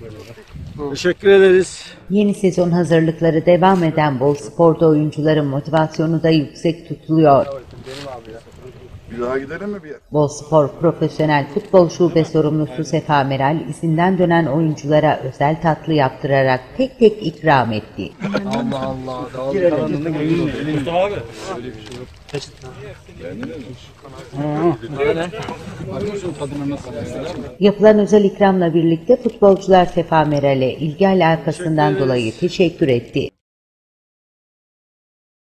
Teşekkür ederiz. Yeni sezon hazırlıkları devam eden Boluspor'da oyuncuların motivasyonu da yüksek tutuluyor. Bir daha gidelim mi bir yer? Boluspor Profesyonel Futbol Şube Sorumlusu Sefa Meral, izinden dönen oyunculara özel tatlı yaptırarak tek tek ikram etti. Allah Allah. Mustafa abi. Öyle bir şey yok. Yapılan özel ikramla birlikte futbolcular Sefa Meral'e ilgi alakasından dolayı teşekkür etti.